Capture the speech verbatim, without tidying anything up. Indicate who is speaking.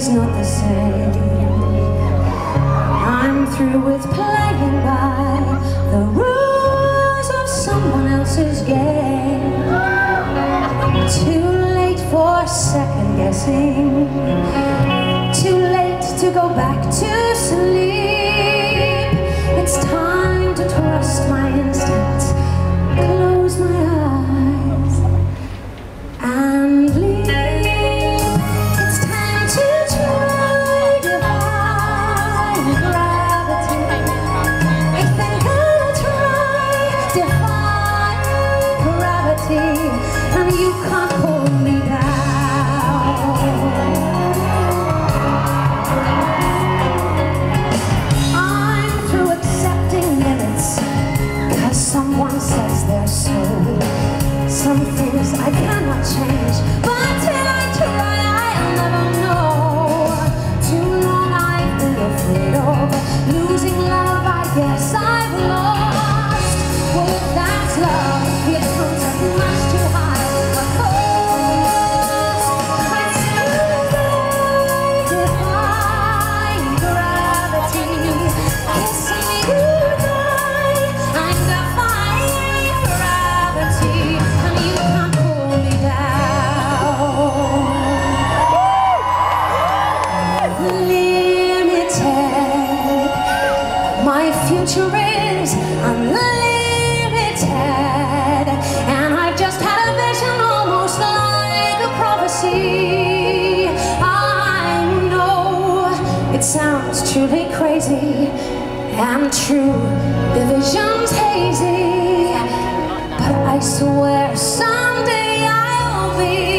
Speaker 1: is not the same. I'm through with playing by the rules of someone else's game. Too late for second guessing. Too late to go back to sleep. It's time to trust my instincts, close my eyes and leave. It's time to try defying gravity. I think I'll try defying gravity, and you can't pull me down. I'm through accepting limits, 'cause someone says they're so. Some things I cannot change, but till I try, I'll never know. Too long I've been afraid of losing love. I guess I've lost. Well, if that's love, it comes up much too high. Of course, I'd still defying gravity. Kissing me goodnight, I'm defying gravity, and you can't pull me down. Limited, my future is unlimited, and I've just had a vision almost like a prophecy. I know it sounds truly crazy and true, the vision's hazy, but I swear someday I'll be